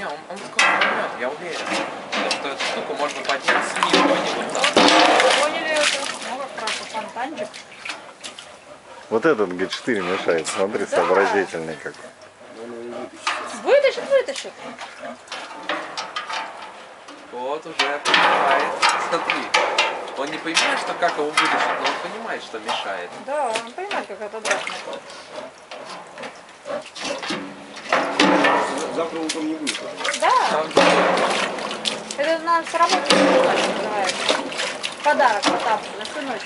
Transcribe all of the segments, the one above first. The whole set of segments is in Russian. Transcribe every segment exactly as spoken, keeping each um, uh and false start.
Не, он, он скоро поймет, я уверен. Что эту штуку можно поднять снизу, а не вот так. Поняли это? Ну, как раз фонтанчик. Вот этот Г четыре мешает, смотри, Да. сообразительный как. Вытащит, вытащит. Вот уже понимает. Смотри, он не понимает, что как его вытащить, но он понимает, что мешает. Да, он понимает, как это драть. Завтра утром не будет. Да, Там это нам с работы называется. Подарок Потапу на всю ночь.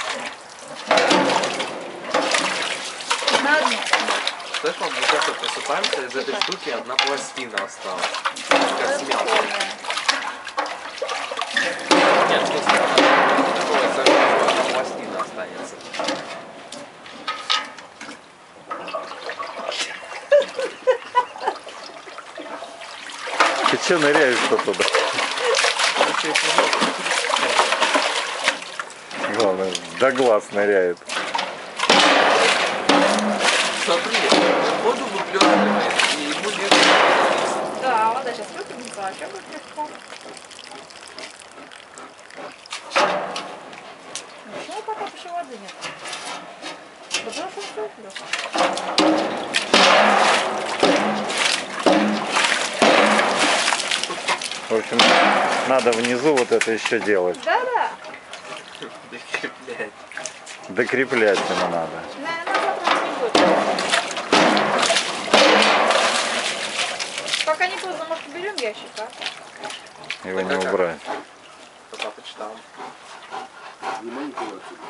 На одну. Слышь, мы сейчас просыпаемся, из этой штуки одна пластина осталась. Как смело. Нет, что такое зажжёт, одна пластина останется. Ты че ныряешь-то туда? Главное, до глаз ныряет. Смотри, воду выплёскивает, и ему легче. Да, вода сейчас выпрыгнет, а вообще будет легко. Почему пока еще воды нет? Потому что он все уплёс. В общем, надо внизу вот это еще делать. Да-да. Докреплять. Докреплять ему надо. Наверное, завтра не будет. Пока не поздно, может, уберем ящик, а? Его Так, не а как? убрать. Пока почитал. Не могу отсюда.